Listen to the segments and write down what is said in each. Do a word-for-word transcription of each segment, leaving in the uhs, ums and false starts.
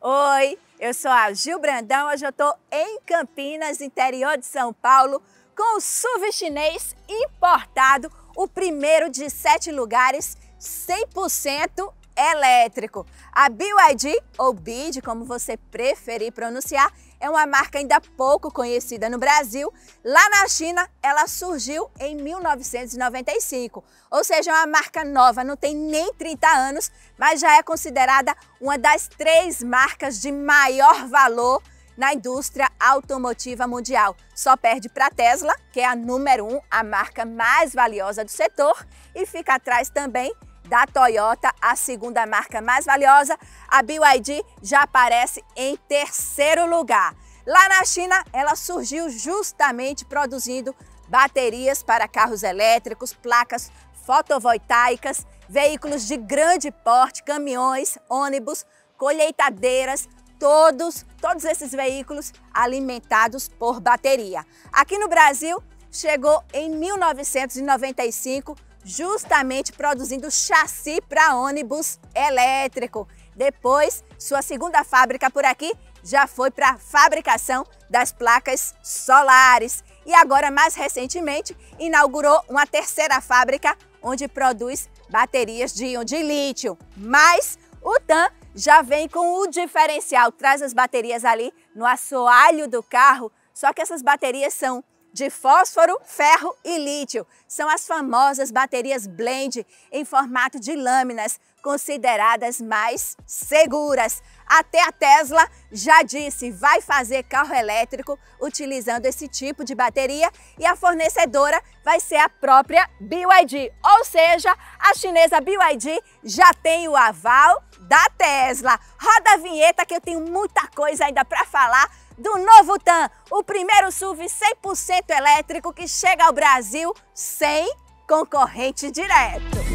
Oi, eu sou a Gil Brandão, hoje eu estou em Campinas, interior de São Paulo, com o S U V chinês importado, o primeiro de sete lugares, cem por cento elétrico. A B Y D, ou B Y D, como você preferir pronunciar, é uma marca ainda pouco conhecida no Brasil. Lá na China, ela surgiu em mil novecentos e noventa e cinco, ou seja, é uma marca nova, não tem nem trinta anos, mas já é considerada uma das três marcas de maior valor na indústria automotiva mundial. Só perde para a Tesla, que é a número um, a marca mais valiosa do setor, e fica atrás também da Toyota, a segunda marca mais valiosa. A B Y D já aparece em terceiro lugar. Lá na China, ela surgiu justamente produzindo baterias para carros elétricos, placas fotovoltaicas, veículos de grande porte, caminhões, ônibus, colheitadeiras, todos, todos esses veículos alimentados por bateria. Aqui no Brasil, chegou em mil novecentos e noventa e cinco, justamente produzindo chassi para ônibus elétrico. Depois, sua segunda fábrica por aqui já foi para a fabricação das placas solares. E agora, mais recentemente, inaugurou uma terceira fábrica onde produz baterias de íon de lítio. Mas o Tan já vem com o diferencial, traz as baterias ali no assoalho do carro, só que essas baterias são de fósforo, ferro e lítio. São as famosas baterias blend em formato de lâminas, consideradas mais seguras. Até a Tesla já disse, vai fazer carro elétrico utilizando esse tipo de bateria, e a fornecedora vai ser a própria B Y D. Ou seja, a chinesa B Y D já tem o aval da Tesla. Roda a vinheta que eu tenho muita coisa ainda para falar do novo Tan, o primeiro S U V cem por cento elétrico que chega ao Brasil sem concorrente direto.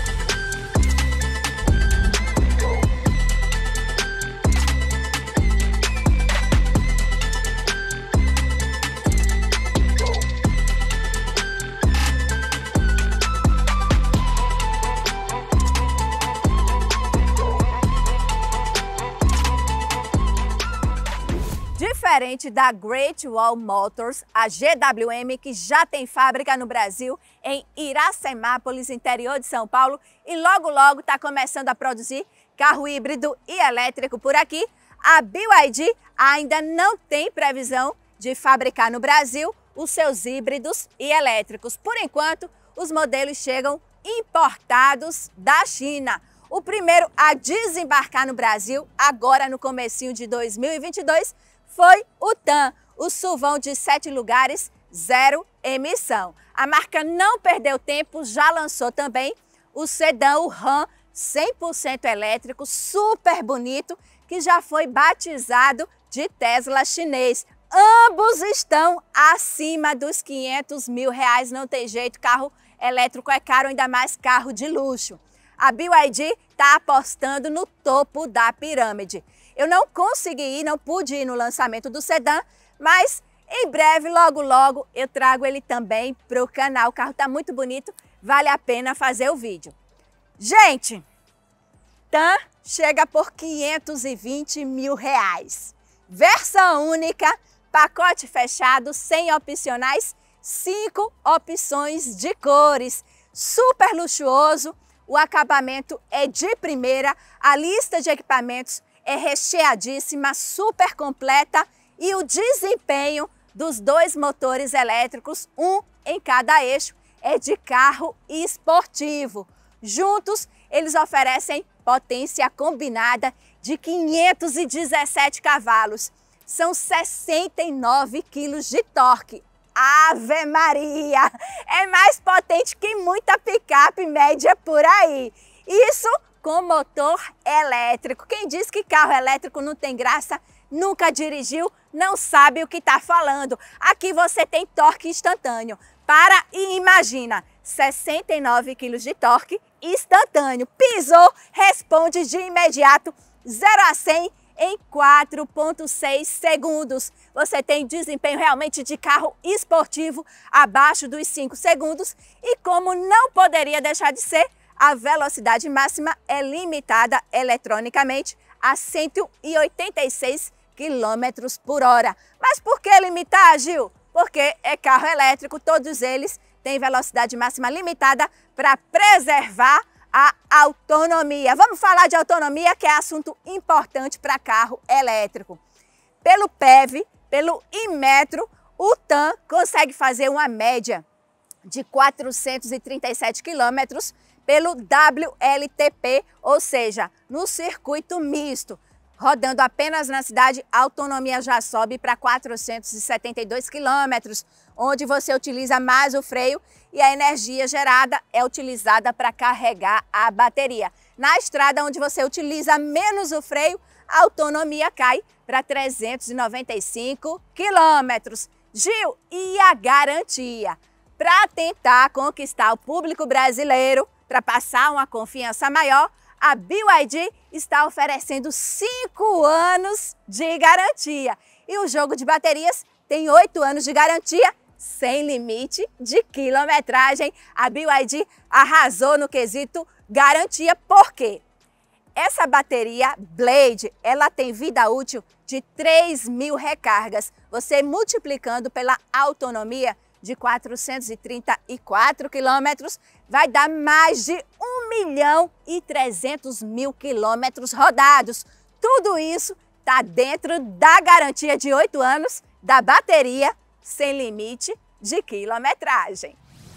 Diferente da Great Wall Motors, a G W M, que já tem fábrica no Brasil, em Iracemápolis, interior de São Paulo, e logo logo está começando a produzir carro híbrido e elétrico por aqui, a B Y D ainda não tem previsão de fabricar no Brasil os seus híbridos e elétricos. Por enquanto, os modelos chegam importados da China. O primeiro a desembarcar no Brasil, agora no comecinho de dois mil e vinte e dois, foi o Tan, o SUVão de sete lugares, zero emissão. A marca não perdeu tempo, já lançou também o sedã, o RAM, cem por cento elétrico, super bonito, que já foi batizado de Tesla chinês. Ambos estão acima dos quinhentos mil reais, não tem jeito, carro elétrico é caro, ainda mais carro de luxo. A B Y D está apostando no topo da pirâmide. Eu não consegui ir, não pude ir no lançamento do sedã, mas em breve, logo logo, eu trago ele também para o canal. O carro está muito bonito, vale a pena fazer o vídeo. Gente, Tan chega por quinhentos e vinte mil reais. Versão única, pacote fechado, sem opcionais, cinco opções de cores. Super luxuoso, o acabamento é de primeira, a lista de equipamentos é recheadíssima, super completa, e o desempenho dos dois motores elétricos, um em cada eixo, é de carro esportivo. Juntos, eles oferecem potência combinada de quinhentos e dezessete cavalos. São sessenta e nove quilos de torque. Ave Maria! É mais potente que muita picape média por aí. Isso com motor elétrico. Quem diz que carro elétrico não tem graça, nunca dirigiu, não sabe o que está falando. Aqui você tem torque instantâneo. Para e imagina, sessenta e nove quilos de torque instantâneo. Pisou, responde de imediato, zero a cem em quatro ponto seis segundos. Você tem desempenho realmente de carro esportivo abaixo dos cinco segundos, e como não poderia deixar de ser, a velocidade máxima é limitada eletronicamente a cento e oitenta e seis quilômetros por hora. Mas por que limitar, Gil? Porque é carro elétrico, todos eles têm velocidade máxima limitada para preservar a autonomia. Vamos falar de autonomia, que é assunto importante para carro elétrico. Pelo P E V, pelo Inmetro, o T A M consegue fazer uma média de quatrocentos e trinta e sete quilômetros pelo W L T P, ou seja, no circuito misto. Rodando apenas na cidade, a autonomia já sobe para quatrocentos e setenta e dois quilômetros, onde você utiliza mais o freio e a energia gerada é utilizada para carregar a bateria. Na estrada, onde você utiliza menos o freio, a autonomia cai para trezentos e noventa e cinco quilômetros. Gil, e a garantia? Para tentar conquistar o público brasileiro, para passar uma confiança maior, a B Y D está oferecendo cinco anos de garantia. E o jogo de baterias tem oito anos de garantia, sem limite de quilometragem. A B Y D arrasou no quesito garantia, por quê? Essa bateria Blade, ela tem vida útil de três mil recargas. Você multiplicando pela autonomia de quatrocentos e trinta e quatro quilômetros, vai dar mais de um milhão e trezentos mil quilômetros rodados. Tudo isso está dentro da garantia de oito anos da bateria sem limite de quilometragem.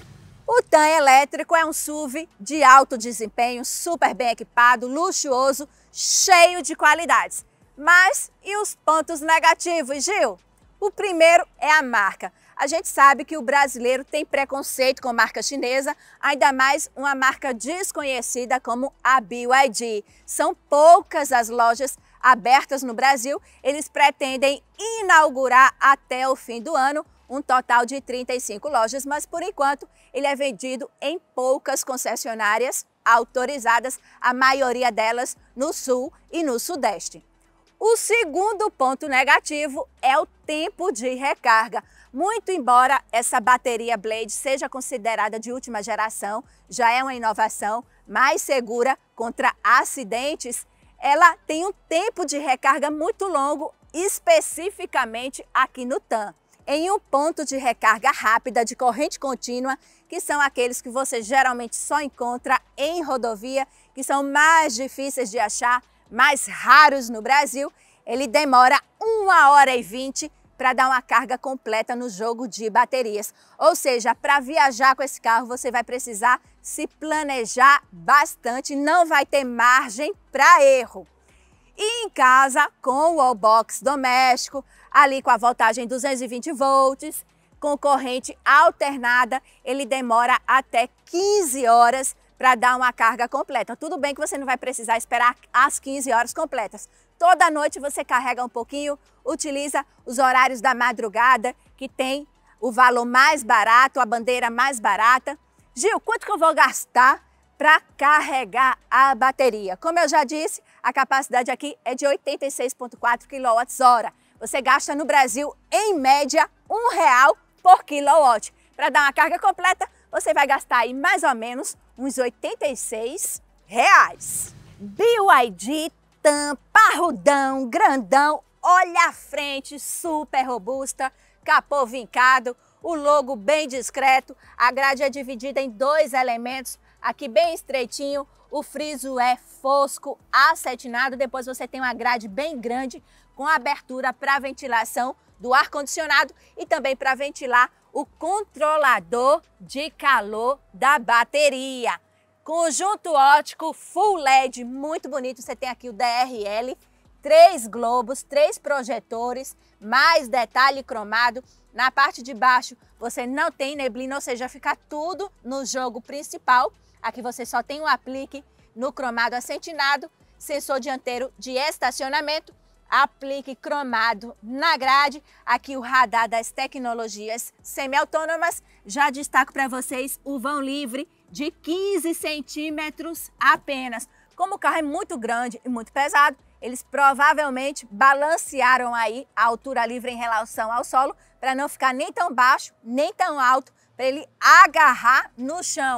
O T A M elétrico é um S U V de alto desempenho, super bem equipado, luxuoso, cheio de qualidades. Mas e os pontos negativos, Gil? O primeiro é a marca. A gente sabe que o brasileiro tem preconceito com marca chinesa, ainda mais uma marca desconhecida como a B Y D. São poucas as lojas abertas no Brasil. Eles pretendem inaugurar até o fim do ano um total de trinta e cinco lojas, mas por enquanto ele é vendido em poucas concessionárias autorizadas, a maioria delas no Sul e no Sudeste. O segundo ponto negativo é o tempo de recarga. Muito embora essa bateria Blade seja considerada de última geração, já é uma inovação mais segura contra acidentes, ela tem um tempo de recarga muito longo, especificamente aqui no T A M. Em um ponto de recarga rápida de corrente contínua, que são aqueles que você geralmente só encontra em rodovia, que são mais difíceis de achar, mais raros no Brasil, ele demora uma hora e vinte para dar uma carga completa no jogo de baterias. Ou seja, para viajar com esse carro você vai precisar se planejar bastante, não vai ter margem para erro. E em casa, com o wallbox doméstico, ali com a voltagem duzentos e vinte volts, com corrente alternada, ele demora até quinze horas para dar uma carga completa. Tudo bem que você não vai precisar esperar as quinze horas completas. Toda noite você carrega um pouquinho, utiliza os horários da madrugada, que tem o valor mais barato, a bandeira mais barata. Gil, quanto que eu vou gastar para carregar a bateria? Como eu já disse, a capacidade aqui é de oitenta e seis vírgula quatro quilowatt-hora. Você gasta no Brasil, em média, um real por quilowatt. Para dar uma carga completa, você vai gastar aí mais ou menos uns oitenta e seis reais. B Y D T A M, parrudão, grandão, olha a frente, super robusta, capô vincado, o logo bem discreto, a grade é dividida em dois elementos, aqui bem estreitinho, o friso é fosco, acetinado, depois você tem uma grade bem grande com abertura para ventilação do ar-condicionado e também para ventilar o controlador de calor da bateria. Conjunto óptico Full L E D, muito bonito, você tem aqui o D R L, três globos, três projetores, mais detalhe cromado. Na parte de baixo você não tem neblina, ou seja, fica tudo no jogo principal. Aqui você só tem um aplique no cromado acetinado, sensor dianteiro de estacionamento, aplique cromado na grade, aqui o radar das tecnologias semi-autônomas. Já destaco para vocês o vão livre de quinze centímetros apenas. Como o carro é muito grande e muito pesado, eles provavelmente balancearam aí a altura livre em relação ao solo para não ficar nem tão baixo, nem tão alto, para ele agarrar no chão.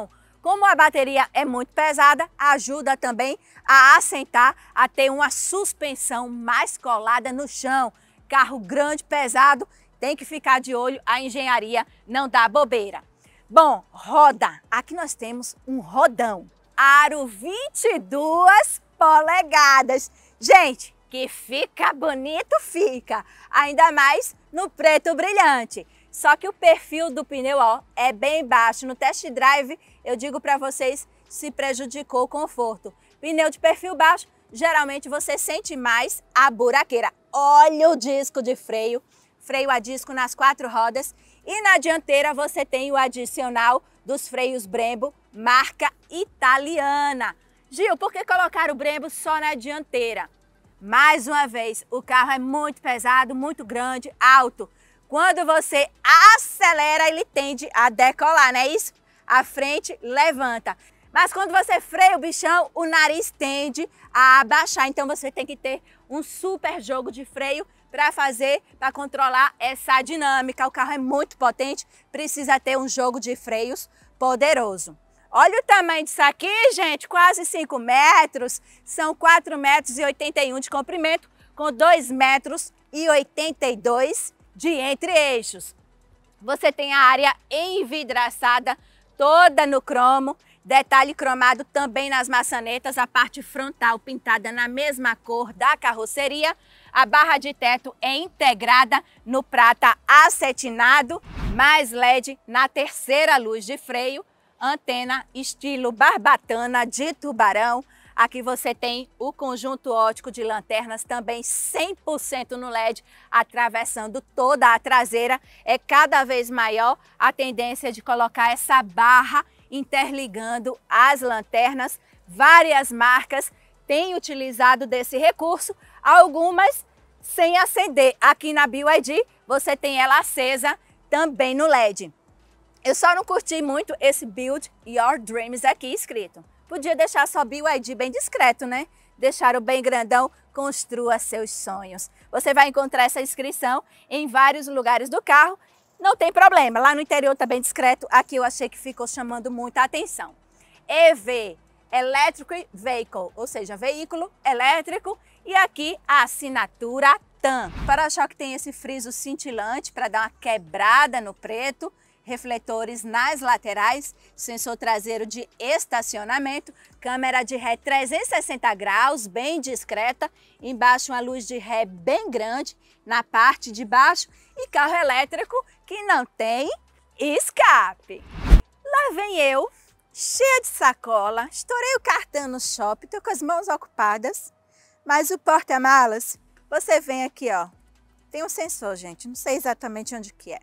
Como a bateria é muito pesada, ajuda também a assentar, a ter uma suspensão mais colada no chão. Carro grande, pesado, tem que ficar de olho, a engenharia não dá bobeira. Bom, roda. Aqui nós temos um rodão. Aro vinte e duas polegadas. Gente, que fica bonito, fica. Ainda mais no preto brilhante. Só que o perfil do pneu, ó, é bem baixo. No test drive, eu digo para vocês, se prejudicou o conforto. Pneu de perfil baixo, geralmente você sente mais a buraqueira. Olha o disco de freio, freio a disco nas quatro rodas. E na dianteira você tem o adicional dos freios Brembo, marca italiana. Gil, por que colocar o Brembo só na dianteira? Mais uma vez, o carro é muito pesado, muito grande, alto. Quando você acelera, ele tende a decolar, não é isso? A frente levanta. Mas quando você freia o bichão, o nariz tende a abaixar. Então você tem que ter um super jogo de freio para fazer, para controlar essa dinâmica. O carro é muito potente, precisa ter um jogo de freios poderoso. Olha o tamanho disso aqui, gente, quase cinco metros. São quatro metros e oitenta e um de comprimento, com dois metros e oitenta e dois de entre-eixos. Você tem a área envidraçada toda no cromo, detalhe cromado também nas maçanetas, a parte frontal pintada na mesma cor da carroceria, a barra de teto é integrada no prata acetinado, mais L E D na terceira luz de freio, antena estilo barbatana de tubarão. Aqui você tem o conjunto óptico de lanternas também cem por cento no L E D, atravessando toda a traseira. É cada vez maior a tendência de colocar essa barra interligando as lanternas. Várias marcas têm utilizado desse recurso, algumas sem acender. Aqui na B Y D você tem ela acesa também no L E D. Eu só não curti muito esse Build Your Dreams aqui escrito. Podia deixar só B Y D bem discreto, né? Deixaram bem grandão, construa seus sonhos. Você vai encontrar essa inscrição em vários lugares do carro, não tem problema. Lá no interior tá bem discreto, aqui eu achei que ficou chamando muita atenção. E V, Electric Vehicle, ou seja, veículo elétrico, e aqui a assinatura T A M. O para-choque tem esse friso cintilante para dar uma quebrada no preto, refletores nas laterais, sensor traseiro de estacionamento, câmera de ré trezentos e sessenta graus, bem discreta, embaixo uma luz de ré bem grande na parte de baixo e carro elétrico que não tem escape. Lá vem eu, cheia de sacola, estourei o cartão no shopping, estou com as mãos ocupadas, mas o porta-malas, você vem aqui, ó, tem um sensor, gente, não sei exatamente onde que é.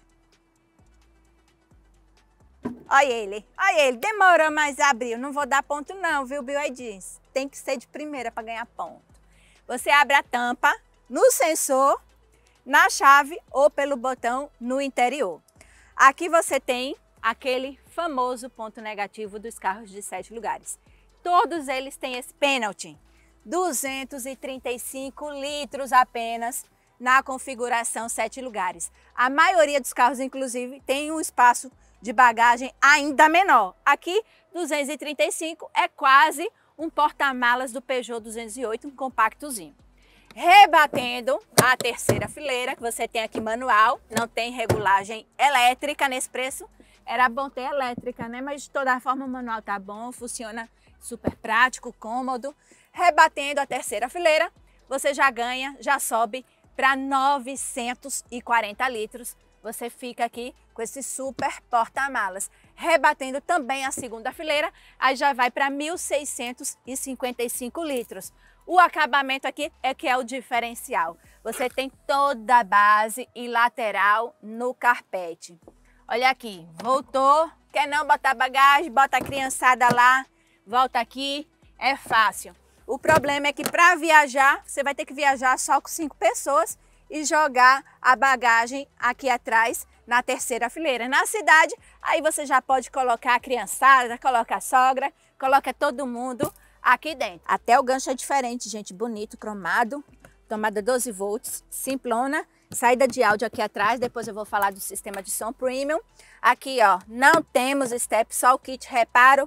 Olha ele, olha ele, demorou, mas abriu. Não vou dar ponto não, viu, B Y D? Tem que ser de primeira para ganhar ponto. Você abre a tampa no sensor, na chave ou pelo botão no interior. Aqui você tem aquele famoso ponto negativo dos carros de sete lugares. Todos eles têm esse pênalti. duzentos e trinta e cinco litros apenas na configuração sete lugares. A maioria dos carros, inclusive, tem um espaço de bagagem ainda menor. Aqui, duzentos e trinta e cinco é quase um porta-malas do Peugeot duzentos e oito, um compactozinho. Rebatendo a terceira fileira, que você tem aqui manual, não tem regulagem elétrica nesse preço. Era bom ter elétrica, né? Mas de toda forma o manual tá bom, funciona super prático, cômodo. Rebatendo a terceira fileira, você já ganha, já sobe para novecentos e quarenta litros. Você fica aqui com esse super porta-malas. Rebatendo também a segunda fileira, aí já vai para mil seiscentos e cinquenta e cinco litros. O acabamento aqui é que é o diferencial. Você tem toda a base e lateral no carpete. Olha aqui, voltou, quer não botar bagagem, bota a criançada lá, volta aqui, é fácil. O problema é que para viajar, você vai ter que viajar só com cinco pessoas e jogar a bagagem aqui atrás na terceira fileira. Na cidade, aí você já pode colocar a criançada, coloca a sogra, coloca todo mundo aqui dentro. Até o gancho é diferente, gente, bonito, cromado, tomada doze volts, simplona, saída de áudio aqui atrás, depois eu vou falar do sistema de som premium. Aqui, ó, não temos step, só o kit reparo,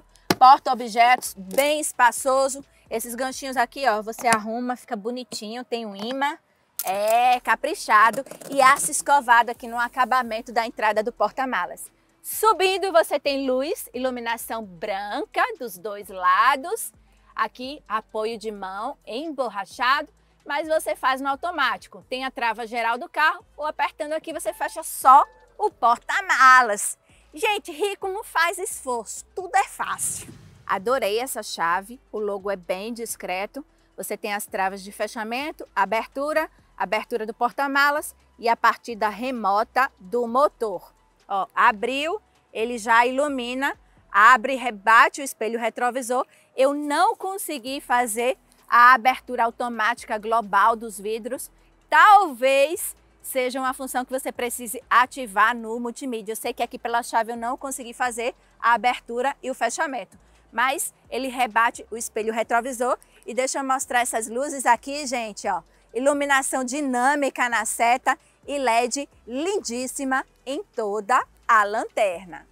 porta-objetos bem espaçoso. Esses ganchinhos aqui, ó, você arruma, fica bonitinho, tem um imã, é caprichado e aço escovado aqui no acabamento da entrada do porta-malas. Subindo, você tem luz, iluminação branca dos dois lados. Aqui, apoio de mão emborrachado, mas você faz no automático. Tem a trava geral do carro ou apertando aqui você fecha só o porta-malas. Gente, rico não faz esforço, tudo é fácil. Adorei essa chave, o logo é bem discreto. Você tem as travas de fechamento, abertura, abertura do porta-malas e a partida remota do motor. Ó, abriu, ele já ilumina, abre e rebate o espelho retrovisor. Eu não consegui fazer a abertura automática global dos vidros. Talvez seja uma função que você precise ativar no multimídia. Eu sei que aqui pela chave eu não consegui fazer a abertura e o fechamento, mas ele rebate o espelho retrovisor. E deixa eu mostrar essas luzes aqui, gente, ó. Iluminação dinâmica na seta e L E D lindíssima em toda a lanterna.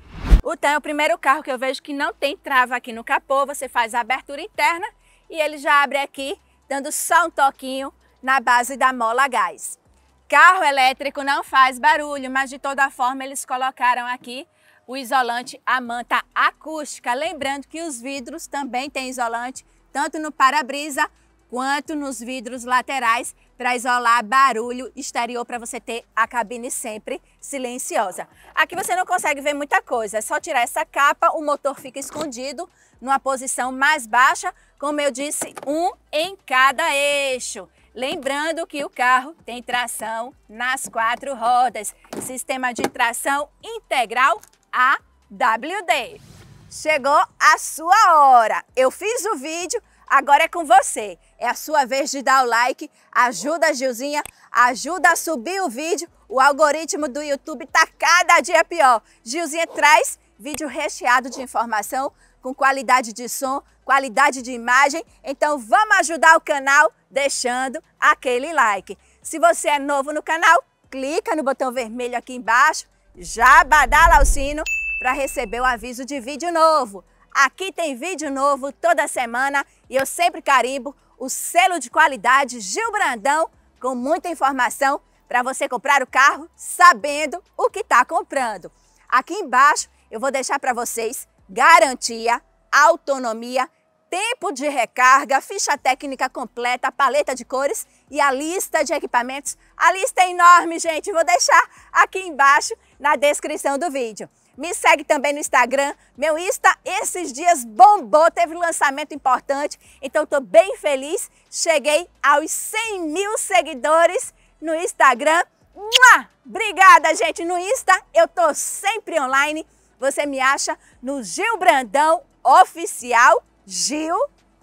O Tan é o primeiro carro que eu vejo que não tem trava aqui no capô. Você faz a abertura interna e ele já abre aqui, dando só um toquinho na base da mola a gás. Carro elétrico não faz barulho, mas de toda forma eles colocaram aqui o isolante, a manta acústica. Lembrando que os vidros também têm isolante, tanto no para-brisa quanto nos vidros laterais, para isolar barulho exterior, para você ter a cabine sempre silenciosa. Aqui você não consegue ver muita coisa, é só tirar essa capa, o motor fica escondido numa posição mais baixa, como eu disse, um em cada eixo. Lembrando que o carro tem tração nas quatro rodas, sistema de tração integral A W D. Chegou a sua hora, eu fiz o vídeo, agora é com você. É a sua vez de dar o like, ajuda a Gilzinha, ajuda a subir o vídeo. O algoritmo do YouTube tá cada dia pior. Gilzinha traz vídeo recheado de informação, com qualidade de som, qualidade de imagem. Então vamos ajudar o canal deixando aquele like. Se você é novo no canal, clica no botão vermelho aqui embaixo, já badala o sino para receber o aviso de vídeo novo. Aqui tem vídeo novo toda semana e eu sempre carimbo o selo de qualidade Gil Brandão com muita informação para você comprar o carro sabendo o que está comprando. Aqui embaixo eu vou deixar para vocês garantia, autonomia, tempo de recarga, ficha técnica completa, paleta de cores e a lista de equipamentos. A lista é enorme, gente, vou deixar aqui embaixo na descrição do vídeo. Me segue também no Instagram, meu Insta esses dias bombou, teve lançamento importante, então estou bem feliz. Cheguei aos cem mil seguidores no Instagram. Mua! Obrigada, gente, no Insta eu tô sempre online. Você me acha no Gil Brandão Oficial, Gil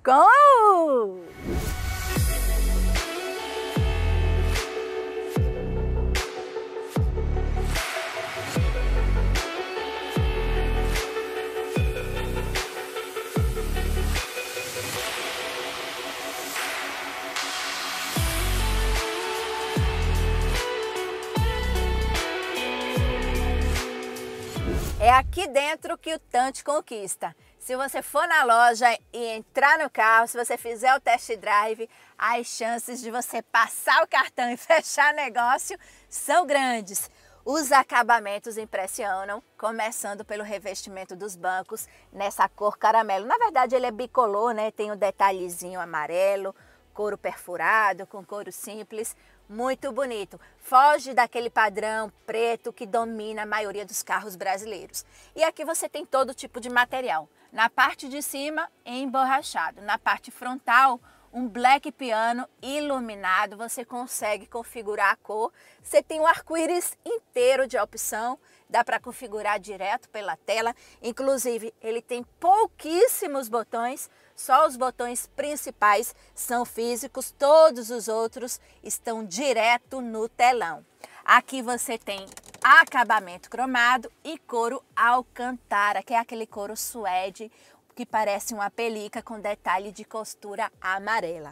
com U. É aqui dentro que o Tan te conquista. Se você for na loja e entrar no carro, se você fizer o test drive, as chances de você passar o cartão e fechar negócio são grandes. Os acabamentos impressionam, começando pelo revestimento dos bancos nessa cor caramelo. Na verdade ele é bicolor, né? Tem um detalhezinho amarelo, couro perfurado, com couro simples. Muito bonito, foge daquele padrão preto que domina a maioria dos carros brasileiros. E aqui você tem todo tipo de material. Na parte de cima, emborrachado. Na parte frontal, um black piano iluminado. Você consegue configurar a cor. Você tem o arco-íris inteiro de opção. Dá para configurar direto pela tela. Inclusive, ele tem pouquíssimos botões. Só os botões principais são físicos, todos os outros estão direto no telão. Aqui você tem acabamento cromado e couro alcantara, que é aquele couro suede que parece uma pelica com detalhe de costura amarela.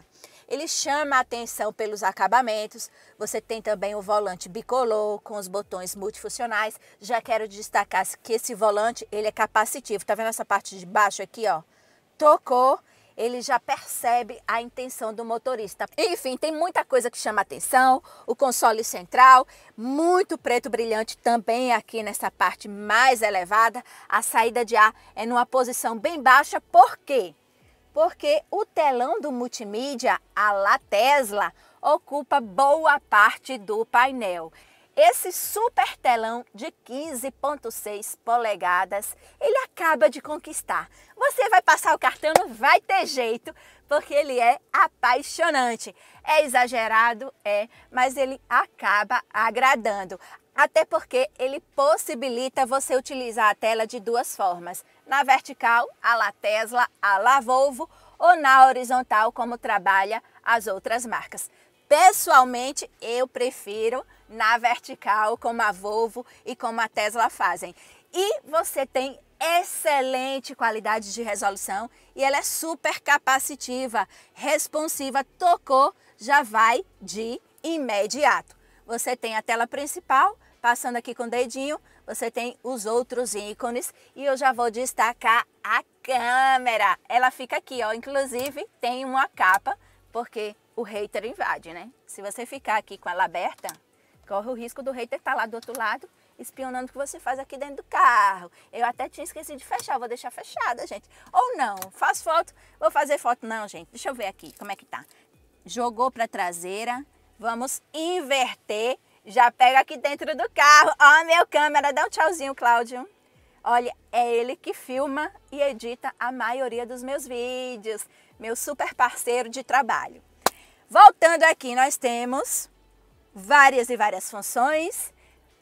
Ele chama a atenção pelos acabamentos. Você tem também o volante bicolor com os botões multifuncionais. Já quero destacar que esse volante ele é capacitivo. Tá vendo essa parte de baixo aqui, ó? Tocou, ele já percebe a intenção do motorista. Enfim, tem muita coisa que chama atenção. O console central, muito preto brilhante também aqui nessa parte mais elevada. A saída de ar é numa posição bem baixa. Por quê? Porque o telão do multimídia, a la Tesla, ocupa boa parte do painel. Esse super telão de quinze vírgula seis polegadas, ele acaba de conquistar. Você vai passar o cartão, não vai ter jeito, porque ele é apaixonante. É exagerado, é, mas ele acaba agradando. Até porque ele possibilita você utilizar a tela de duas formas. Na vertical, a la Tesla, a la Volvo, ou na horizontal, como trabalha as outras marcas. Pessoalmente, eu prefiro na vertical, como a Volvo e como a Tesla fazem. E você tem excelente qualidade de resolução e ela é super capacitiva, responsiva, tocou, já vai de imediato. Você tem a tela principal, passando aqui com o dedinho, você tem os outros ícones e eu já vou destacar a câmera. Ela fica aqui, ó, inclusive tem uma capa, porque o hater invade, né? Se você ficar aqui com ela aberta, corre o risco do hater estar lá do outro lado, espionando o que você faz aqui dentro do carro. Eu até tinha esquecido de fechar, vou deixar fechada, gente. Ou não, faz foto, vou fazer foto não, gente. Deixa eu ver aqui como é que tá. Jogou para traseira, vamos inverter. Já pega aqui dentro do carro. Ó, meu câmera, dá um tchauzinho, Cláudio. Olha, é ele que filma e edita a maioria dos meus vídeos. Meu super parceiro de trabalho. Voltando aqui, nós temos várias e várias funções,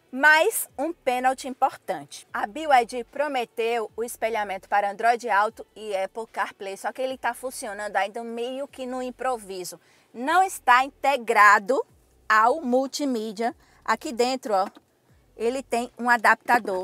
mas um pênalti importante. A B Y D prometeu o espelhamento para Android Auto e Apple CarPlay, só que ele está funcionando ainda meio que no improviso. Não está integrado ao multimídia. Aqui dentro, ó, ele tem um adaptador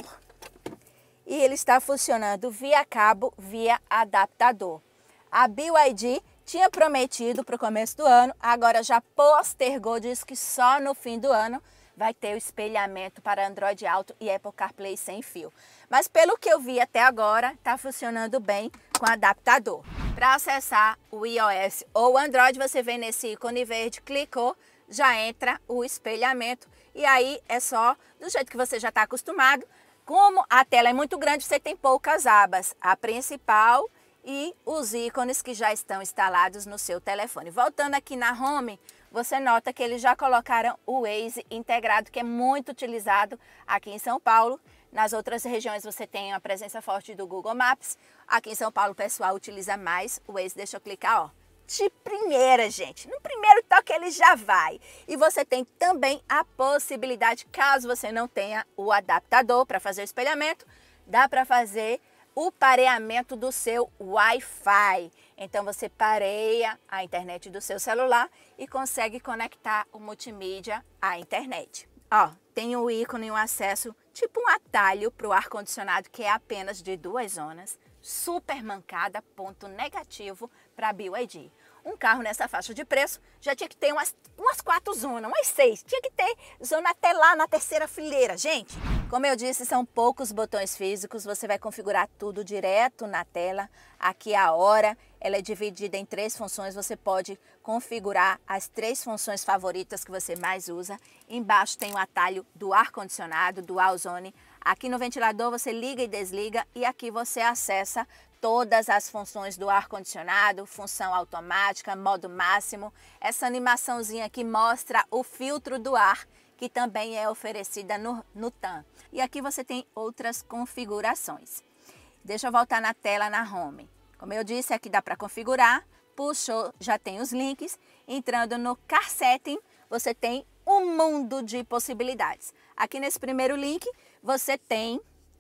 e ele está funcionando via cabo, via adaptador. A B Y D tinha prometido para o começo do ano, agora já postergou, diz que só no fim do ano vai ter o espelhamento para Android Auto e Apple CarPlay sem fio. Mas pelo que eu vi até agora, está funcionando bem com adaptador. Para acessar o iOS ou Android, você vem nesse ícone verde, clicou, já entra o espelhamento e aí é só do jeito que você já está acostumado. Como a tela é muito grande, você tem poucas abas. A principal e os ícones que já estão instalados no seu telefone. Voltando aqui na Home, você nota que eles já colocaram o Waze integrado, que é muito utilizado aqui em São Paulo. Nas outras regiões você tem a presença forte do Google Maps. Aqui em São Paulo o pessoal utiliza mais o Waze. Deixa eu clicar, ó. De primeira, gente. No primeiro toque ele já vai. E você tem também a possibilidade, caso você não tenha o adaptador para fazer o espelhamento, dá para fazer o pareamento do seu Wi-Fi. Então você pareia a internet do seu celular e consegue conectar o multimídia à internet. Ó, tem um ícone e um acesso, tipo um atalho para o ar-condicionado, que é apenas de duas zonas. Super mancada, ponto negativo para a B Y D. Um carro nessa faixa de preço já tinha que ter umas, umas quatro zonas, umas seis. Tinha que ter zona até lá na terceira fileira, gente. Como eu disse, são poucos botões físicos, você vai configurar tudo direto na tela. Aqui a hora, ela é dividida em três funções, você pode configurar as três funções favoritas que você mais usa. Embaixo tem o atalho do ar-condicionado, Dual Zone. Aqui no ventilador você liga e desliga e aqui você acessa todas as funções do ar-condicionado, função automática, modo máximo. Essa animaçãozinha aqui mostra o filtro do ar, que também é oferecida no, no T A M. E aqui você tem outras configurações. Deixa eu voltar na tela, na Home. Como eu disse, aqui dá para configurar, puxou, já tem os links. Entrando no Car Setting, você tem um mundo de possibilidades. Aqui nesse primeiro link, você tem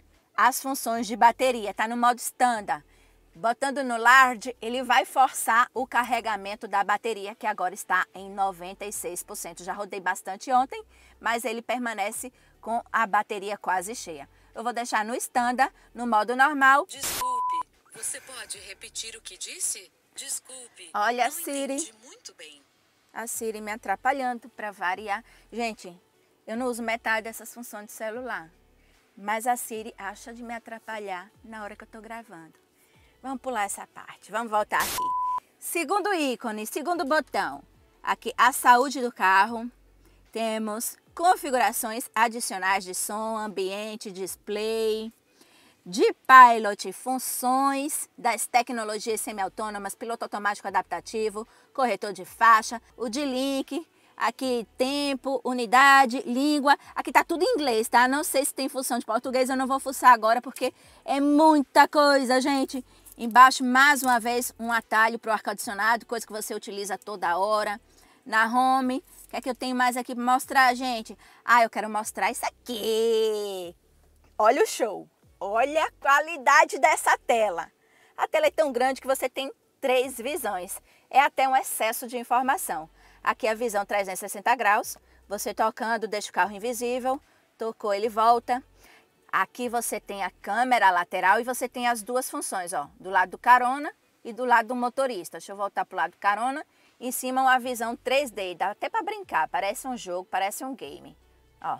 as funções de bateria, tá no modo standard. Botando no Large, ele vai forçar o carregamento da bateria, que agora está em noventa e seis por cento. Já rodei bastante ontem, mas ele permanece com a bateria quase cheia. Eu vou deixar no Standard, no modo normal. Desculpe, você pode repetir o que disse? Desculpe, Olha a não Siri. entendi muito bem. A Siri me atrapalhando para variar. Gente, eu não uso metade dessas funções de celular, mas a Siri acha de me atrapalhar na hora que eu estou gravando. Vamos pular essa parte, vamos voltar aqui. Segundo ícone, segundo botão, aqui a saúde do carro. Temos configurações adicionais de som, ambiente, display, de pilot, funções das tecnologias semi-autônomas, piloto automático adaptativo, corretor de faixa, o de link, aqui tempo, unidade, língua, aqui tá tudo em inglês, tá? Não sei se tem função de português, eu não vou fuçar agora porque é muita coisa, gente. Embaixo, mais uma vez, um atalho para o ar-condicionado, coisa que você utiliza toda hora. Na home, o que é que eu tenho mais aqui para mostrar, gente? Ah, eu quero mostrar isso aqui. Olha o show. Olha a qualidade dessa tela. A tela é tão grande que você tem três visões. É até um excesso de informação. Aqui a visão trezentos e sessenta graus. Você tocando, deixa o carro invisível. Tocou, ele volta. Aqui você tem a câmera lateral e você tem as duas funções, ó, do lado do carona e do lado do motorista. Deixa eu voltar para o lado do carona. Em cima uma visão três D, dá até para brincar, parece um jogo, parece um game. Ó,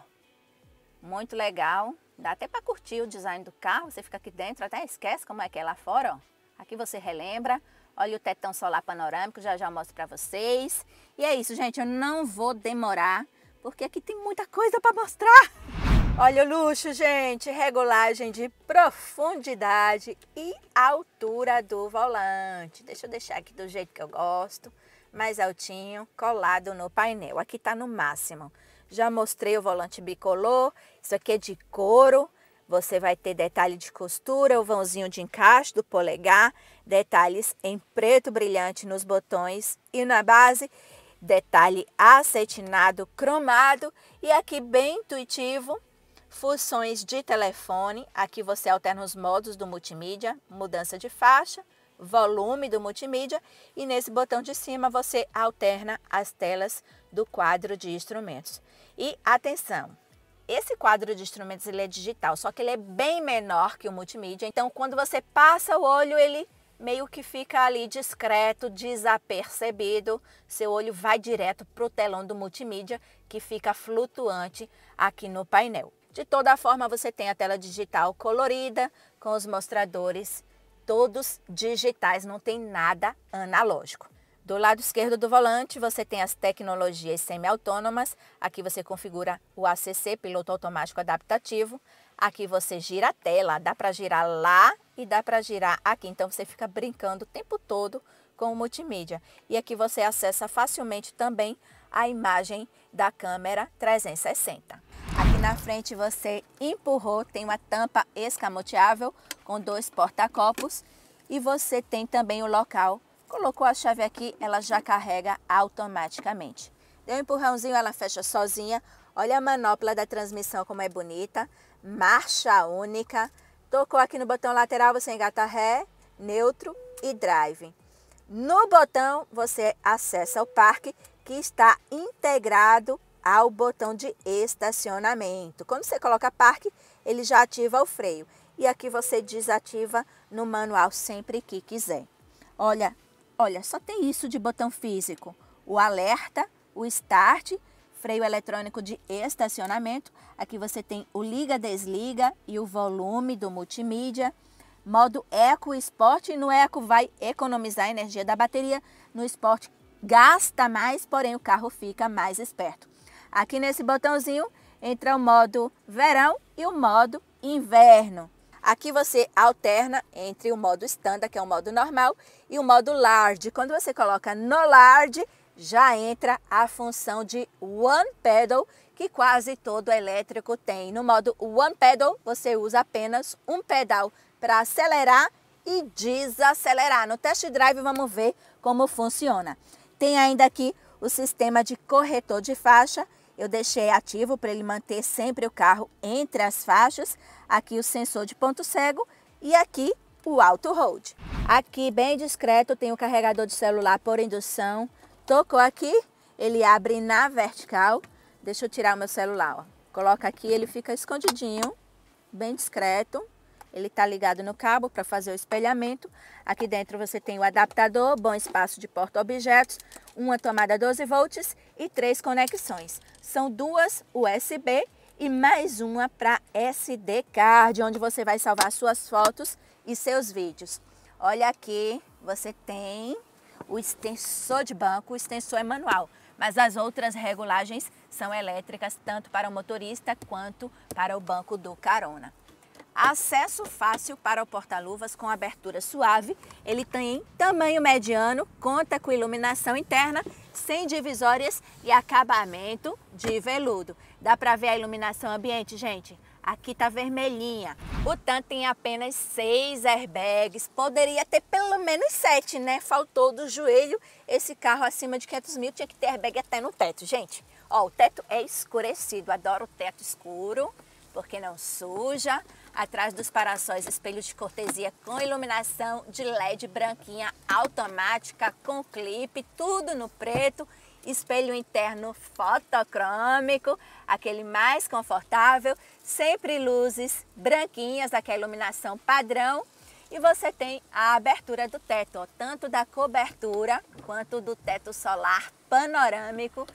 muito legal, dá até para curtir o design do carro, você fica aqui dentro, até esquece como é que é lá fora, ó. Aqui você relembra, olha o tetão solar panorâmico, já já eu mostro para vocês. E é isso, gente, eu não vou demorar, porque aqui tem muita coisa para mostrar. Olha o luxo, gente, regulagem de profundidade e altura do volante. Deixa eu deixar aqui do jeito que eu gosto, mais altinho, colado no painel. Aqui tá no máximo. Já mostrei o volante bicolor, isso aqui é de couro. Você vai ter detalhe de costura, o vãozinho de encaixe do polegar, detalhes em preto brilhante nos botões e na base, detalhe acetinado cromado e aqui bem intuitivo, funções de telefone. Aqui você alterna os modos do multimídia, mudança de faixa, volume do multimídia e nesse botão de cima você alterna as telas do quadro de instrumentos. E atenção, esse quadro de instrumentos ele é digital, só que ele é bem menor que o multimídia, então quando você passa o olho ele meio que fica ali discreto, desapercebido, seu olho vai direto para o telão do multimídia que fica flutuante aqui no painel. De toda forma você tem a tela digital colorida com os mostradores todos digitais, não tem nada analógico. Do lado esquerdo do volante, você tem as tecnologias semi-autônomas. Aqui você configura o A C C, piloto automático adaptativo. Aqui você gira a tela, dá para girar lá e dá para girar aqui. Então você fica brincando o tempo todo com o multimídia. E aqui você acessa facilmente também a imagem da câmera trezentos e sessenta. Aqui na frente você empurrou, tem uma tampa escamoteável com dois porta-copos e você tem também o local, colocou a chave aqui, ela já carrega automaticamente. Deu um empurrãozinho, ela fecha sozinha. Olha a manopla da transmissão como é bonita, marcha única. Tocou aqui no botão lateral, você engata ré, neutro e drive. No botão você acessa o parque que está integrado ao botão de estacionamento. Quando você coloca parque, ele já ativa o freio. E aqui você desativa no manual sempre que quiser. Olha, olha, só tem isso de botão físico. O alerta, o start, freio eletrônico de estacionamento. Aqui você tem o liga-desliga e o volume do multimídia. Modo Eco Sport. No Eco vai economizar a energia da bateria. No Sport gasta mais, porém o carro fica mais esperto. Aqui nesse botãozinho entra o modo verão e o modo inverno. Aqui você alterna entre o modo standard, que é o modo normal, e o modo large. Quando você coloca no large, já entra a função de One Pedal, que quase todo elétrico tem. No modo One Pedal, você usa apenas um pedal para acelerar e desacelerar. No test drive, vamos ver como funciona. Tem ainda aqui o sistema de corretor de faixa. Eu deixei ativo para ele manter sempre o carro entre as faixas. Aqui o sensor de ponto cego e aqui o auto hold. Aqui bem discreto tem o carregador de celular por indução. Tocou aqui, ele abre na vertical. Deixa eu tirar o meu celular, ó. Coloca aqui, ele fica escondidinho, bem discreto. ele está ligado no cabo para fazer o espelhamento. Aqui dentro você tem o adaptador, bom espaço de porta-objetos, uma tomada doze volts e três conexões. São duas U S B e mais uma para S D card, onde você vai salvar suas fotos e seus vídeos. Olha aqui, você tem o extensor de banco, o extensor é manual, mas as outras regulagens são elétricas, tanto para o motorista quanto para o banco do carona. Acesso fácil para o porta-luvas com abertura suave, ele tem tamanho mediano, conta com iluminação interna, sem divisórias e acabamento de veludo. Dá para ver a iluminação ambiente, gente? Aqui tá vermelhinha. O tanto tem apenas seis airbags, poderia ter pelo menos sete, né? Faltou do joelho. Esse carro acima de quinhentos mil tinha que ter airbag até no teto, gente. Ó, o teto é escurecido, adoro o teto escuro, porque não suja. Atrás dos para-sóis, espelhos de cortesia com iluminação de L E D branquinha automática, com clipe, tudo no preto. Espelho interno fotocrômico, aquele mais confortável, sempre luzes branquinhas, aquela iluminação padrão. E você tem a abertura do teto, ó, tanto da cobertura quanto do teto solar panorâmico,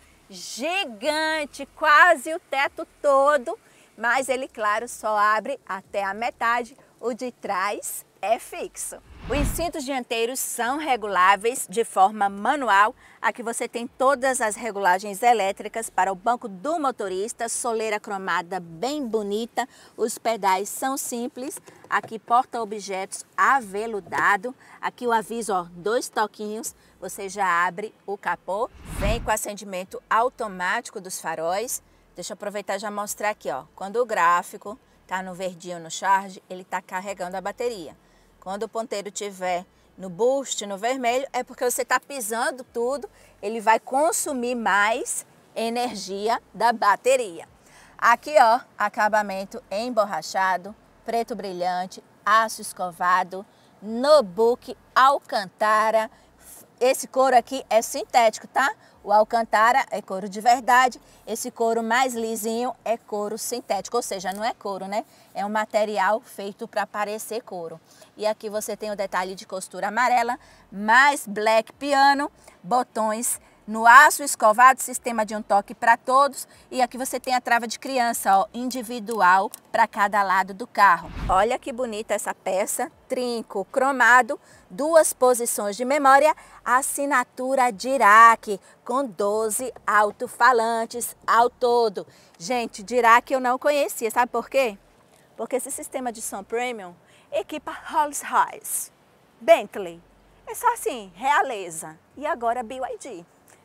gigante, quase o teto todo, mas ele, claro, só abre até a metade, o de trás é fixo. Os cintos dianteiros são reguláveis de forma manual. Aqui você tem todas as regulagens elétricas para o banco do motorista, soleira cromada bem bonita. Os pedais são simples. Aqui porta-objetos aveludado. Aqui o aviso, ó, dois toquinhos, você já abre o capô. Vem com acendimento automático dos faróis. Deixa eu aproveitar e já mostrar aqui, ó. Quando o gráfico tá no verdinho no charge, ele tá carregando a bateria. Quando o ponteiro estiver no boost, no vermelho, é porque você está pisando tudo, ele vai consumir mais energia da bateria. Aqui, ó, acabamento emborrachado, preto brilhante, aço escovado, Nubuck, Alcantara. Esse couro aqui é sintético, tá? O Alcantara é couro de verdade, esse couro mais lisinho é couro sintético, ou seja, não é couro, né? É um material feito para parecer couro. E aqui você tem o detalhe de costura amarela, mais black piano, botões no aço escovado, sistema de um toque para todos. E aqui você tem a trava de criança, ó, individual para cada lado do carro. Olha que bonita essa peça, trinco cromado, duas posições de memória, assinatura Dirac, com doze alto-falantes ao todo. Gente, Dirac eu não conhecia, sabe por quê? Porque esse sistema de som premium equipa Rolls-Royce, Bentley, é só assim, realeza. E agora B Y D.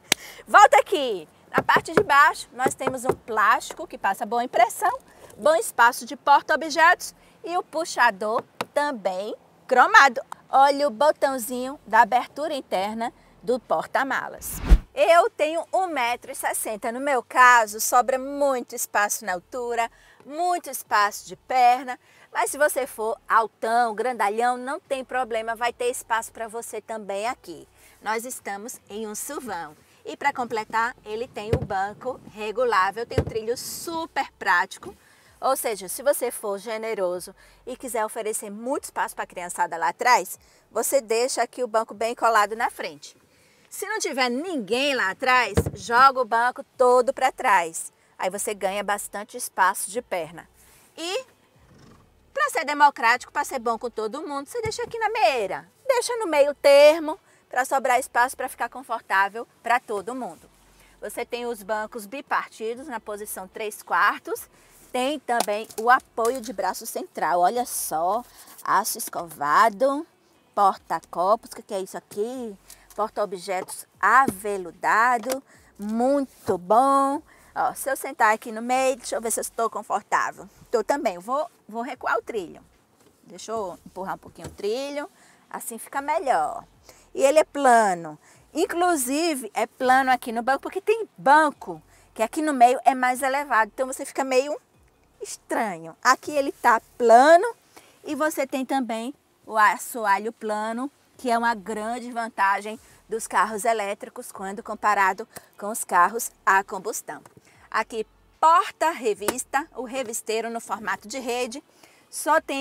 Volta aqui, na parte de baixo nós temos um plástico que passa boa impressão, bom espaço de porta-objetos e o puxador também cromado. Olha o botãozinho da abertura interna do porta-malas. Eu tenho um metro e sessenta, no meu caso sobra muito espaço na altura, muito espaço de perna, mas se você for altão, grandalhão, não tem problema, vai ter espaço para você também aqui. Nós estamos em um suvão. E para completar, ele tem o banco regulável, tem um trilho super prático. Ou seja, se você for generoso e quiser oferecer muito espaço para a criançada lá atrás, você deixa aqui o banco bem colado na frente. Se não tiver ninguém lá atrás, joga o banco todo para trás. Aí você ganha bastante espaço de perna. E para ser democrático, para ser bom com todo mundo, você deixa aqui na meia. Deixa no meio termo, para sobrar espaço para ficar confortável para todo mundo. Você tem os bancos bipartidos na posição três quartos. Tem também o apoio de braço central. Olha só, aço escovado, porta-copos, o que é isso aqui? Porta-objetos aveludado, muito bom. Ó, se eu sentar aqui no meio, deixa eu ver se eu estou confortável. Estou também, vou, vou recuar o trilho. Deixa eu empurrar um pouquinho o trilho, assim fica melhor. E ele é plano, inclusive é plano aqui no banco, porque tem banco que aqui no meio é mais elevado, então você fica meio estranho. Aqui ele tá plano e você tem também o assoalho plano, que é uma grande vantagem dos carros elétricos quando comparado com os carros a combustão. Aqui porta-revista, o revisteiro no formato de rede, só tem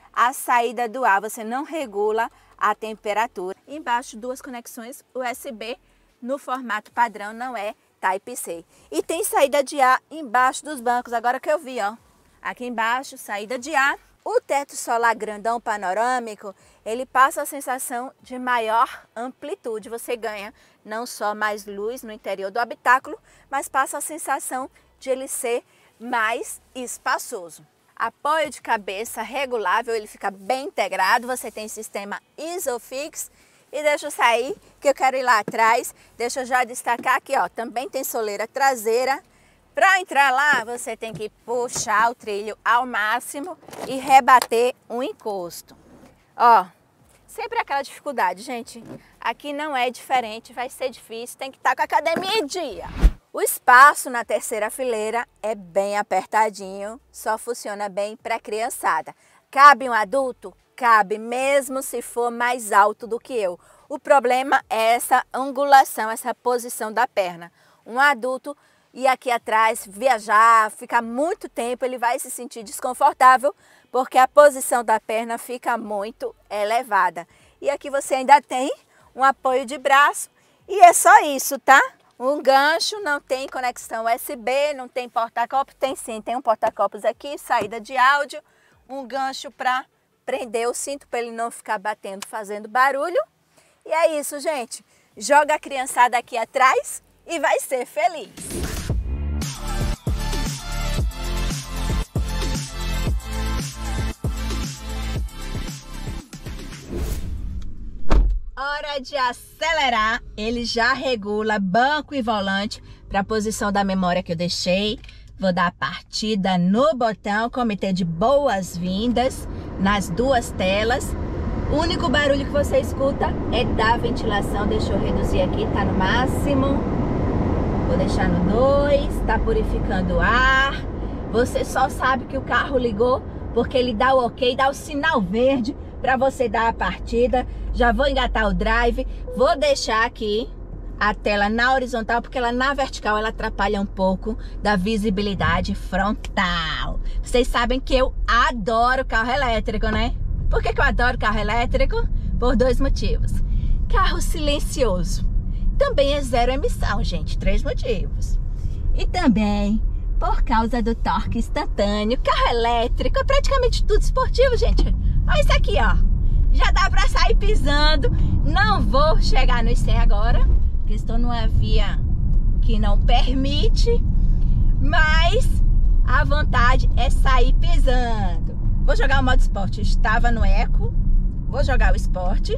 a saída do ar, você não regula a temperatura. Embaixo, duas conexões U S B no formato padrão, não é Type C. E tem saída de ar embaixo dos bancos, agora que eu vi, ó. Aqui embaixo, saída de ar. O teto solar grandão panorâmico, ele passa a sensação de maior amplitude. Você ganha não só mais luz no interior do habitáculo, mas passa a sensação de ele ser mais espaçoso. Apoio de cabeça regulável, ele fica bem integrado. Você tem sistema Isofix. E deixa eu sair, que eu quero ir lá atrás. Deixa eu já destacar aqui, ó, também tem soleira traseira. Para entrar lá, você tem que puxar o trilho ao máximo e rebater um encosto. Ó, sempre aquela dificuldade, gente. Aqui não é diferente, vai ser difícil, tem que estar com a academia em dia. O espaço na terceira fileira é bem apertadinho, só funciona bem para criançada. Cabe um adulto? Cabe, mesmo se for mais alto do que eu. O problema é essa angulação, essa posição da perna. Um adulto e aqui atrás viajar, ficar muito tempo, ele vai se sentir desconfortável porque a posição da perna fica muito elevada. E aqui você ainda tem um apoio de braço e é só isso, tá? Um gancho, não tem conexão U S B, não tem porta-copos, tem sim, tem um porta-copos aqui, saída de áudio, um gancho para prender o cinto para ele não ficar batendo, fazendo barulho. E é isso, gente. Joga a criançada aqui atrás e vai ser feliz. Hora de acelerar, ele já regula banco e volante para a posição da memória que eu deixei. Vou dar a partida no botão, comitê de boas-vindas nas duas telas. O único barulho que você escuta é da ventilação. Deixa eu reduzir aqui, tá no máximo. Vou deixar no dois, tá purificando o ar. Você só sabe que o carro ligou porque ele dá o ok, dá o sinal verde para você dar a partida. Já vou engatar o drive, vou deixar aqui a tela na horizontal, porque ela na vertical ela atrapalha um pouco da visibilidade frontal. Vocês sabem que eu adoro carro elétrico, né? Por que que eu adoro carro elétrico? Por dois motivos. Carro silencioso. Também é zero emissão, gente. Três motivos. E também por causa do torque instantâneo. Carro elétrico é praticamente tudo esportivo, gente. Olha isso aqui, ó. Já dá pra sair pisando. Não vou chegar nos cem agora, porque estou numa via que não permite. Mas a vontade é sair pisando. Vou jogar o modo esporte. Estava no eco. Vou jogar o esporte.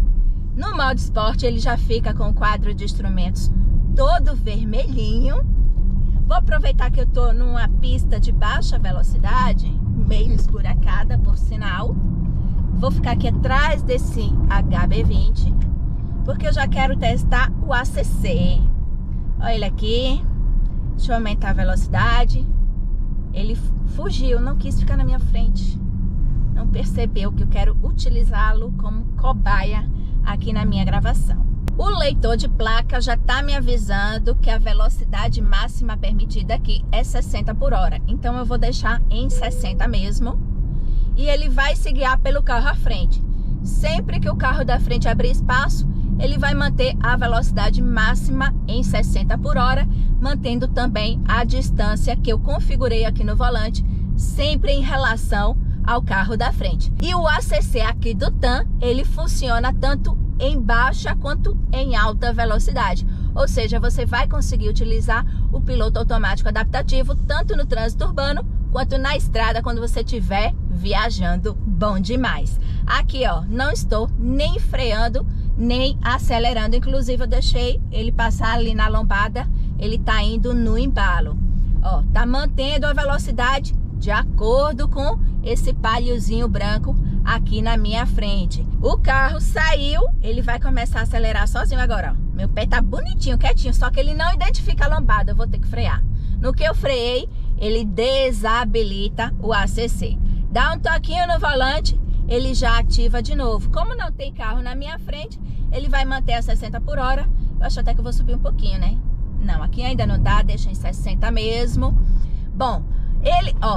No modo esporte ele já fica com o quadro de instrumentos todo vermelhinho. Vou aproveitar que eu tô numa pista de baixa velocidade, meio esburacada por sinal. Vou ficar aqui atrás desse H B vinte, porque eu já quero testar o A C C. Olha ele aqui. Deixa eu aumentar a velocidade. Ele fugiu, não quis ficar na minha frente. Não percebeu que eu quero utilizá-lo como cobaia aqui na minha gravação. O leitor de placa já está me avisando que a velocidade máxima permitida aqui é sessenta por hora. Então eu vou deixar em sessenta mesmo. E ele vai se guiar pelo carro à frente. Sempre que o carro da frente abrir espaço, ele vai manter a velocidade máxima em sessenta por hora, mantendo também a distância que eu configurei aqui no volante, sempre em relação ao carro da frente. E o A C C aqui do T A M, ele funciona tanto em baixa quanto em alta velocidade. Ou seja, você vai conseguir utilizar o piloto automático adaptativo tanto no trânsito urbano quanto na estrada quando você estiver viajando. Bom demais. Aqui, ó, não estou nem freando, nem acelerando. Inclusive, eu deixei ele passar ali na lombada. Ele tá indo no embalo. Ó, tá mantendo a velocidade de acordo com esse palhozinho branco aqui na minha frente. O carro saiu, ele vai começar a acelerar sozinho agora, ó. Meu pé tá bonitinho, quietinho, só que ele não identifica a lombada, eu vou ter que frear. No que eu freiei, ele desabilita o A C C. Dá um toquinho no volante, ele já ativa de novo. Como não tem carro na minha frente, ele vai manter a sessenta por hora. Eu acho até que eu vou subir um pouquinho, né? Não, aqui ainda não dá, deixa em sessenta mesmo. Bom, ele, ó,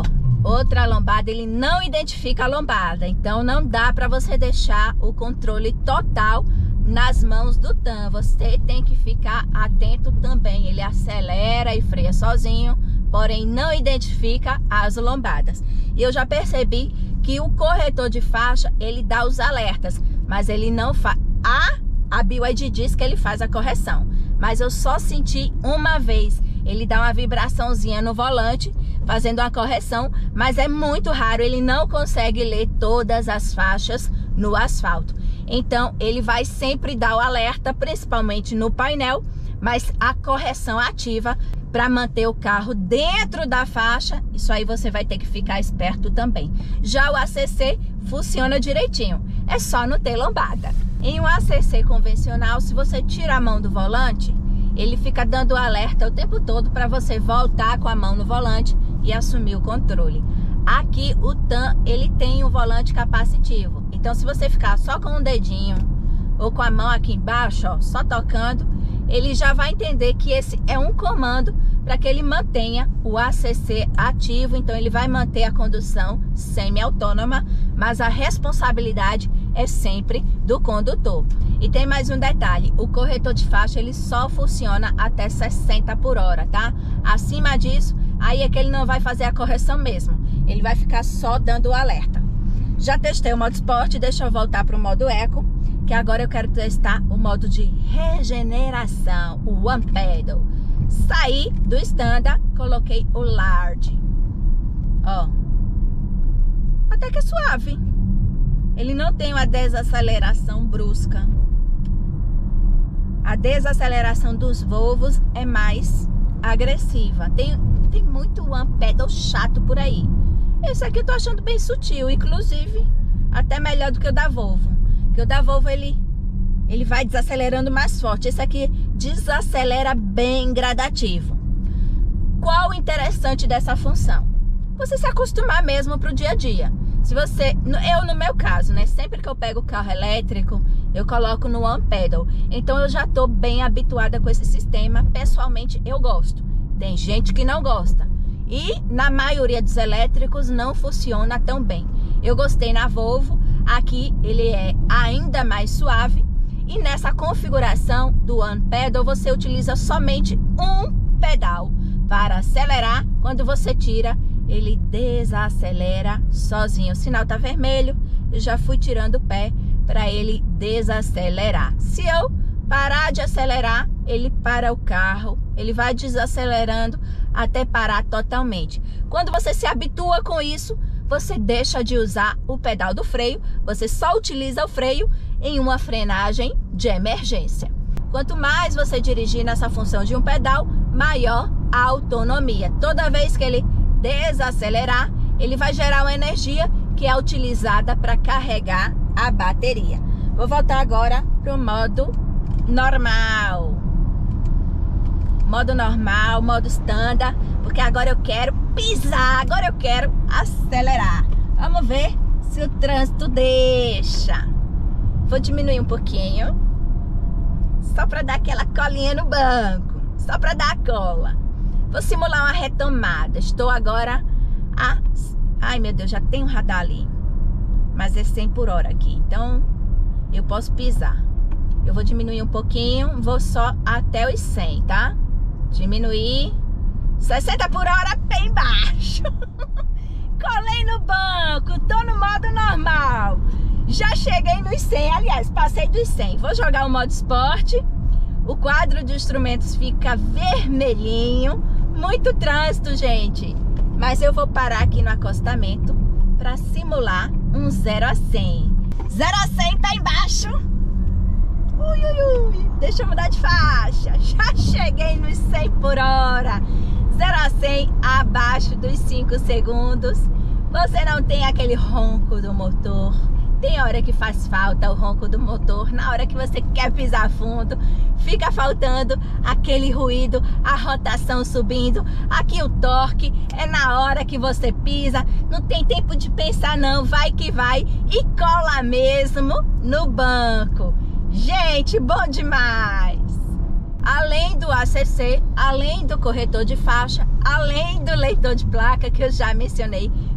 outra lombada, ele não identifica a lombada. Então não dá para você deixar o controle total nas mãos do T A M. Você tem que ficar atento também. Ele acelera e freia sozinho, porém não identifica as lombadas. E eu já percebi que o corretor de faixa, ele dá os alertas, mas ele não faz. A, a B Y D diz que ele faz a correção, mas eu só senti uma vez. Ele dá uma vibraçãozinha no volante, fazendo uma correção, mas é muito raro, ele não consegue ler todas as faixas no asfalto. Então, ele vai sempre dar o alerta, principalmente no painel, mas a correção ativa para manter o carro dentro da faixa, isso aí você vai ter que ficar esperto também. Já o A C C funciona direitinho, é só não ter lombada. Em um A C C convencional, se você tira a mão do volante, ele fica dando alerta o tempo todo para você voltar com a mão no volante e assumir o controle. Aqui o T A M, ele tem um volante capacitivo. Então se você ficar só com um dedinho ou com a mão aqui embaixo, ó, só tocando, ele já vai entender que esse é um comando para que ele mantenha o A C C ativo. Então ele vai manter a condução semi-autônoma, mas a responsabilidade é sempre do condutor. E tem mais um detalhe, o corretor de faixa ele só funciona até sessenta por hora, tá? Acima disso, aí é que ele não vai fazer a correção mesmo, ele vai ficar só dando o alerta. Já testei o modo esporte, deixa eu voltar para o modo eco, que agora eu quero testar o modo de regeneração, o One Pedal. Saí do standard, coloquei o large. Ó, até que é suave. Ele não tem uma desaceleração brusca. A desaceleração dos Volvos é mais agressiva. Tem, tem muito One Pedal chato por aí. Esse aqui eu tô achando bem sutil, inclusive até melhor do que o da Volvo. Porque o da Volvo ele, ele vai desacelerando mais forte. Esse aqui desacelera bem gradativo. Qual o interessante dessa função? Você se acostumar mesmo pro dia a dia. Se você, eu no meu caso, né, sempre que eu pego o carro elétrico, eu coloco no One Pedal. Então eu já tô bem habituada com esse sistema. Pessoalmente eu gosto. Tem gente que não gosta. E na maioria dos elétricos não funciona tão bem. Eu gostei na Volvo. Aqui ele é ainda mais suave. E nessa configuração do One Pedal você utiliza somente um pedal para acelerar. Quando você tira, ele desacelera sozinho. O sinal tá vermelho, eu já fui tirando o pé para ele desacelerar. Se eu parar de acelerar, ele para o carro, ele vai desacelerando até parar totalmente. Quando você se habitua com isso, você deixa de usar o pedal do freio, você só utiliza o freio em uma frenagem de emergência. Quanto mais você dirigir nessa função de um pedal, maior a autonomia. Toda vez que ele desacelerar, ele vai gerar uma energia que é utilizada para carregar a bateria. Vou voltar agora para o modo normal. Modo normal, modo standard, porque agora eu quero pisar, agora eu quero acelerar. Vamos ver se o trânsito deixa. Vou diminuir um pouquinho, só para dar aquela colinha no banco, só para dar a cola. Vou simular uma retomada. Estou agora a... Ai, meu Deus, já tem um radar ali. Mas é cem por hora aqui. Então, eu posso pisar. Eu vou diminuir um pouquinho. Vou só até os cem, tá? Diminuir. sessenta por hora, bem baixo. Colei no banco. Tô no modo normal. Já cheguei nos cem. Aliás, passei dos cem. Vou jogar o modo esporte. O quadro de instrumentos fica vermelhinho. Muito trânsito, gente. Mas eu vou parar aqui no acostamento para simular um zero a cem. zero a cem tá embaixo. Ui, ui, ui. Deixa eu mudar de faixa. Já cheguei nos cem por hora. zero a cem abaixo dos cinco segundos. Você não tem aquele ronco do motor. Tem hora que faz falta o ronco do motor, na hora que você quer pisar fundo, fica faltando aquele ruído, a rotação subindo. Aqui o torque é na hora que você pisa, não tem tempo de pensar não, vai que vai e cola mesmo no banco. Gente, bom demais! Além do A C C, além do corretor de faixa, além do leitor de placa que eu já mencionei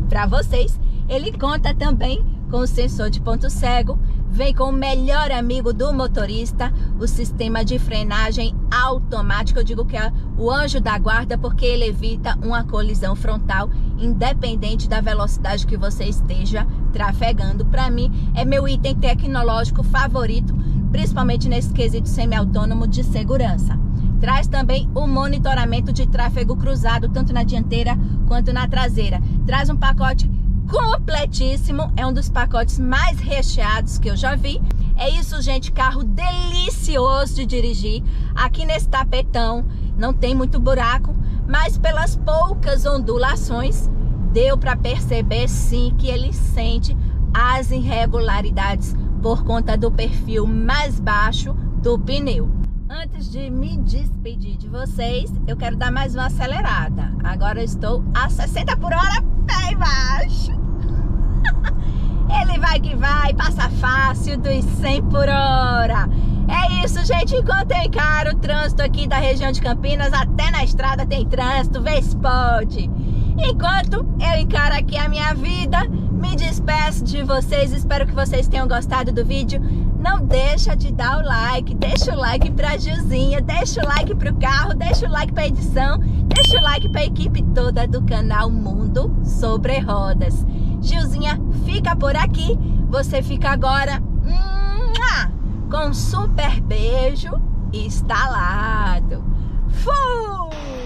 para vocês. Ele conta também com o sensor de ponto cego, vem com o melhor amigo do motorista, o sistema de frenagem automático. Eu digo que é o anjo da guarda porque ele evita uma colisão frontal, independente da velocidade que você esteja trafegando. Para mim, é meu item tecnológico favorito, principalmente nesse quesito semi-autônomo de segurança. Traz também o monitoramento de tráfego cruzado, tanto na dianteira quanto na traseira. Traz um pacote completíssimo, é um dos pacotes mais recheados que eu já vi. É isso, gente, carro delicioso de dirigir. Aqui nesse tapetão não tem muito buraco, mas pelas poucas ondulações deu para perceber sim que ele sente as irregularidades por conta do perfil mais baixo do pneu. Antes de me despedir de vocês, eu quero dar mais uma acelerada. Agora eu estou a sessenta por hora, pé embaixo. Ele vai que vai, passa fácil dos cem por hora. É isso, gente. Enquanto eu encaro o trânsito aqui da região de Campinas, até na estrada tem trânsito, vê se pode. Enquanto eu encaro aqui a minha vida, me despeço de vocês. Espero que vocês tenham gostado do vídeo. Não deixa de dar o like, deixa o like pra Gilzinha, deixa o like pro carro, deixa o like pra edição, deixa o like pra equipe toda do canal Mundo Sobre Rodas. Gilzinha fica por aqui, você fica agora com um super beijo instalado. Fui!